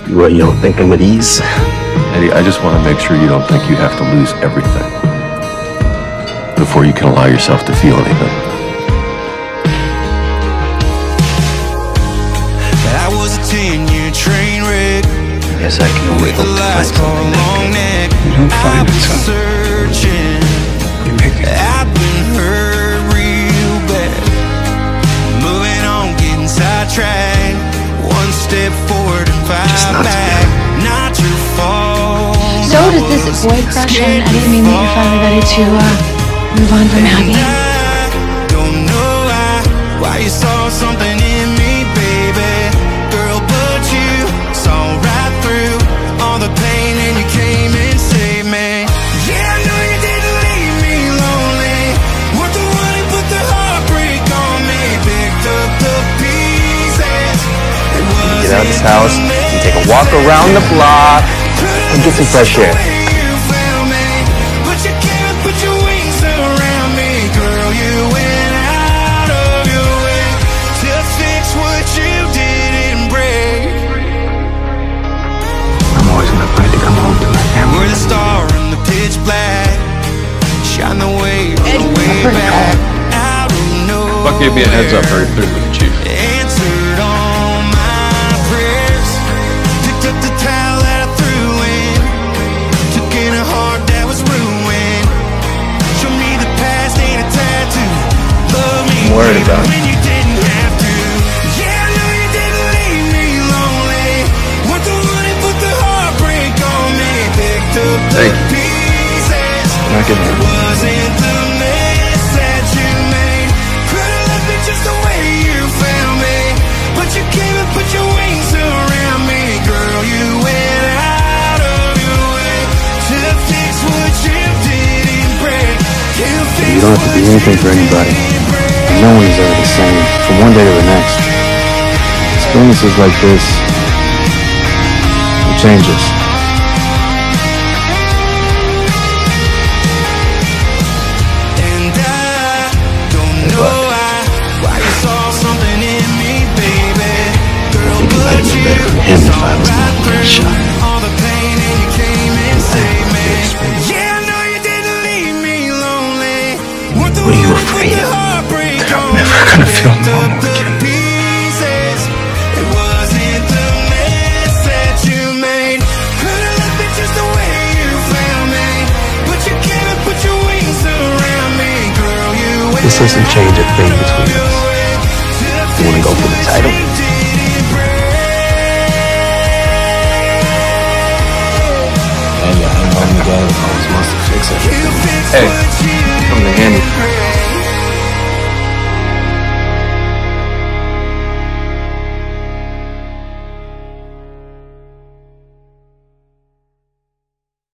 What, you don't think I'm at ease? Eddie, I just want to make sure you don't think you have to lose everything before you can allow yourself to feel anything. That was a 10-year train wreck. Yes, I can only hope to find something that good. You don't find it, son. Searching. You make it. I've been hurt real bad. Moving on, getting sidetracked. One step forward and five back. Not your fault. So does this boy crush, and I didn't mean that you're finally ready to move on from Maggie. I don't know why you saw something in me, baby. Girl, but you saw right through all the pain and you came and saved me. Yeah, I know you didn't leave me lonely. Weren't the one who put the heartbreak on me. Picked up the pieces. Get out of this house and take a walk around the block and get some fresh air. I'm always gonna fight to come home to my family. We're the star in the pitch black. Shine the way on the way back. I don't know. Buck gave me a heads up very clearly, Chief. Answered all my prayers. Picked up the towel that I threw in. Took in a heart that was ruined. Show me the past ain't a tattoo. Love me I'm worried about it. when you didn't have to. Yeah, I know you didn't leave me lonely. Weren't the one who put the heartbreak on me. Picked up the pieces. Not getting It hurt. wasn't the mess that you made. Could've left me just the way you found me. But you came and put your wings around me. Girl, you went out of your way to fix what you didn't break. You don't have to be anything for anybody. And no one is ever the same from one day to the next. Experiences like this will change us. And I don't know why you saw something in me, baby. Girl, I think it might have been better for him if I was not one shot. all the pain and you came and saved me. Yeah, I know you didn't leave me lonely. What are you afraid of? That I'm never gonna feel normal again. Pieces. It wasn't the mess that you made. Could've left me just the way you found me. But you came and put your wings around me. Girl, you went This doesn't change a thing between us. You wanna go for the title? Hey, Always wants to fix it. Hey,